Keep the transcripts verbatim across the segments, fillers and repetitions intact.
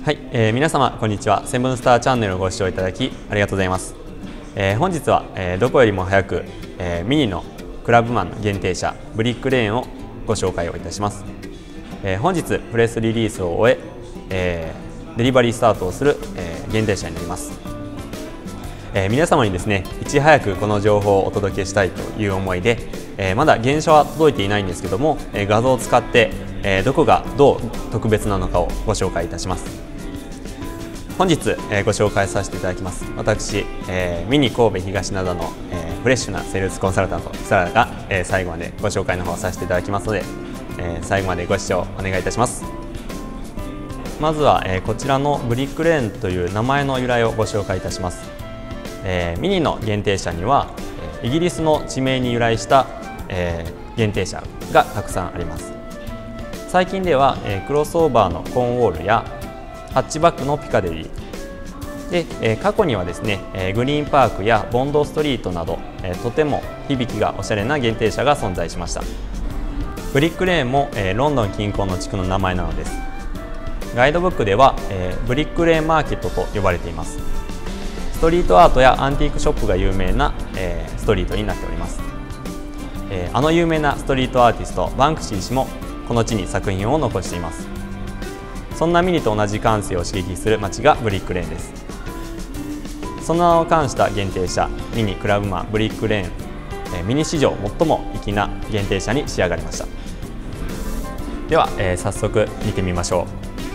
はい、えー、皆様こんにちは。セブンスターチャンネルをご視聴いただきありがとうございます。えー、本日は、えー、どこよりも早く、えー、ミニのクラブマンの限定車ブリックレーンをご紹介をいたします。えー、本日プレスリリースを終ええー、デリバリースタートをする、えー、限定車になります。えー、皆様にですね、いち早くこの情報をお届けしたいという思いで、えー、まだ原車は届いていないんですけども、えー、画像を使って、えー、どこがどう特別なのかをご紹介いたします。本日、えー、ご紹介させていただきます。私、えー、ミニ神戸東灘の、えー、フレッシュなセールスコンサルタントサラが、えー、最後までご紹介の方をさせていただきますので、えー、最後までご視聴お願いいたします。まずは、えー、こちらのブリックレーンという名前の由来をご紹介いたします。えー、ミニの限定車にはイギリスの地名に由来した、えー、限定車がたくさんあります。最近では、えー、クロスオーバーのコーンウォールやハッチバックのピカデリーで、えー、過去にはですね、えー、グリーンパークやボンドストリートなど、えー、とても響きがおしゃれな限定車が存在しました。ブリックレーンも、えー、ロンドン近郊の地区の名前なのです。ガイドブックでは、えー、ブリックレーンマーケットと呼ばれています。ストリートアートやアンティークショップが有名な、えー、ストリートになっております。えー、あの有名なストリートアーティストバンクシー氏もこの地に作品を残しています。そんなミニと同じ感性を刺激する街がブリックレーンです。その名を冠した限定車ミニクラブマンブリックレーン、えー、ミニ史上最も粋な限定車に仕上がりました。では、えー、早速見てみましょう。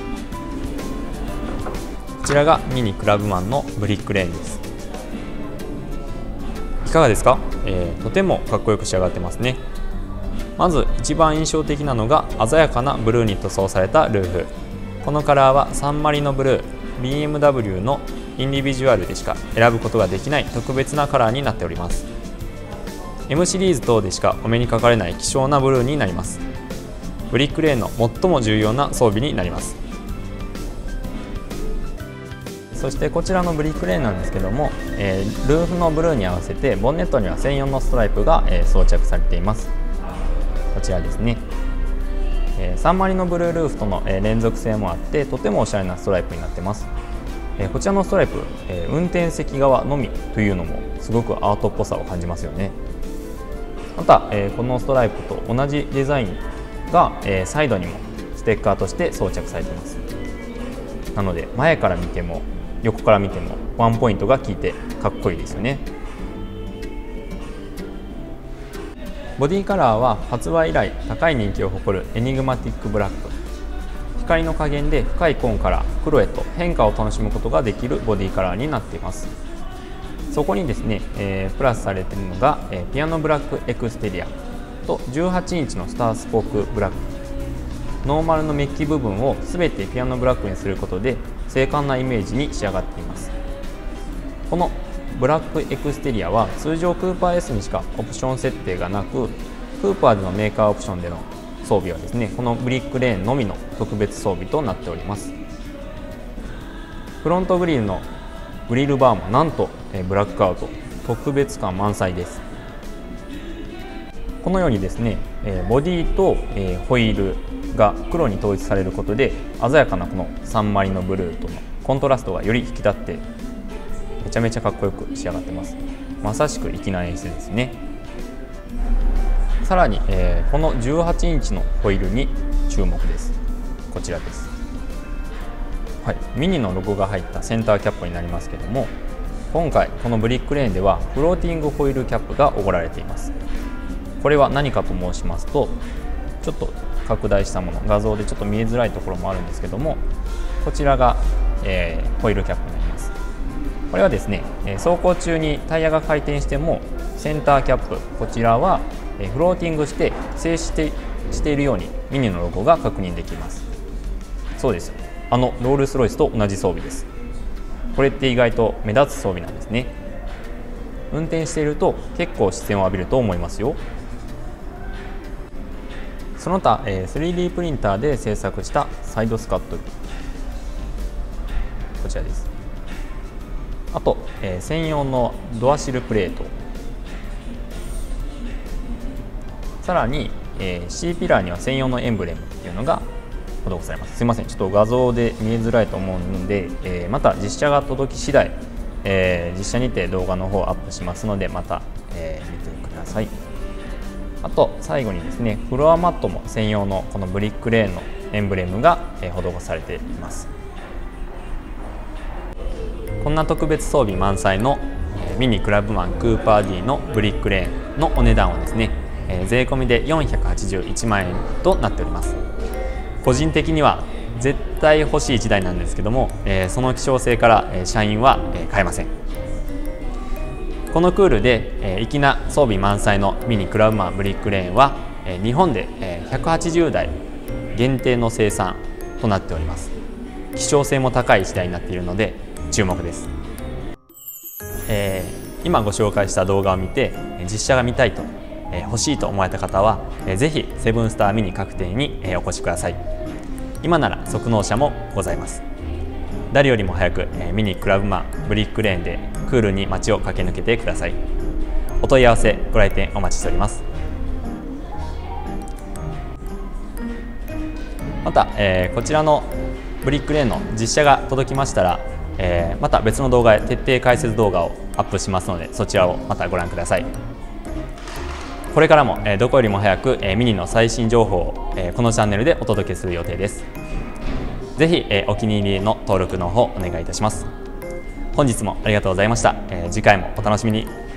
こちらがミニクラブマンのブリックレーンです。いかがですか？えー、とてもかっこよく仕上がってますね。まず一番印象的なのが鮮やかなブルーに塗装されたルーフ。このカラーはサンマリノブルー、ビーエムダブリュー のインディビジュアルでしか選ぶことができない特別なカラーになっております。 M シリーズ等でしかお目にかかれない希少なブルーになります。ブリックレーンの最も重要な装備になります。そしてこちらのブリックレーンなんですけども、えー、ルーフのブルーに合わせてボンネットには専用のストライプが、えー、装着されています。こちらですね、えー、サンマリノブルールーフとの、えー、連続性もあってとてもおしゃれなストライプになってます。えー、こちらのストライプ、えー、運転席側のみというのもすごくアートっぽさを感じますよね。また、えー、このストライプと同じデザインが、えー、サイドにもステッカーとして装着されています。なので前から見ても横から見てもワンポイントが効いてかっこいいですよね。ボディカラーは発売以来高い人気を誇るエニグマティックブラック。光の加減で深い紺から黒へと変化を楽しむことができるボディカラーになっています。そこにですね、えー、プラスされているのが、えー、ピアノブラックエクステリアとじゅうはちインチのスタースポークブラック。ノーマルのメッキ部分を全てピアノブラックにすることで精悍なイメージに仕上がっています。このブラックエクステリアは通常クーパー S にしかオプション設定がなく、クーパーでのメーカーオプションでの装備はですね、このブリックレーンのみの特別装備となっております。フロントグリルのグリルバーもなんとブラックアウト、特別感満載です。このようにですね、ボディとホイールが黒に統一されることで鮮やかなこのサンマリノブルーとのコントラストがより引き立ってめちゃめちゃかっこよく仕上がってます。まさしく粋な演出ですね。さらに、えー、このじゅうはちインチのホイールに注目です。こちらです。はい、ミニのロゴが入ったセンターキャップになりますけども、今回このブリックレーンではフローティングホイールキャップがおごられています。これは何かと申しますと、ちょっと拡大したもの、画像でちょっと見えづらいところもあるんですけども、こちらが、えー、ホイールキャップになります。これはですね、走行中にタイヤが回転してもセンターキャップ、こちらはフローティングして静止してしているようにミニのロゴが確認できます。そうです、あのロールスロイスと同じ装備です。これって意外と目立つ装備なんですね。運転していると結構視線を浴びると思いますよ。その他 スリーディー プリンターで制作したサイドスカット、こちらです。あと、えー、専用のドアシルプレート、さらに、えー、C ピラーには専用のエンブレムっていうのが施されます。すいません、ちょっと画像で見えづらいと思うので、えー、また実写が届き次第、えー、実写にて動画の方をアップしますので、また、えー、見てください。あと最後にですね、フロアマットも専用のこのブリックレーンのエンブレムが、えー、施されています。こんな特別装備満載のミニクラブマンクーパー ディー のブリックレーンのお値段はですね、税込みでよんひゃくはちじゅういちまんえんとなっております。個人的には絶対欲しいいちだいなんですけども、その希少性から社員は買えません。このクールで粋な装備満載のミニクラブマンブリックレーンは日本でひゃくはちじゅうだい限定の生産となっております。希少性も高いいちだいになっているので注目です。えー、今ご紹介した動画を見て実写が見たいと、えー、欲しいと思われた方は、えー、ぜひセブンスターミニ各店に、えー、お越しください。今なら即納車もございます。誰よりも早く、えー、ミニクラブマンブリックレーンでクールに街を駆け抜けてください。お問い合わせご来店お待ちしております。また、えー、こちらのブリックレーンの実写が届きましたら、えー、また別の動画へ徹底解説動画をアップしますので、そちらをまたご覧ください。これからも、えー、どこよりも早く、えー、ミニの最新情報を、えー、このチャンネルでお届けする予定です。ぜひ、えー、お気に入りの登録の方お願いいたします。本日もありがとうございました。えー、次回もお楽しみに。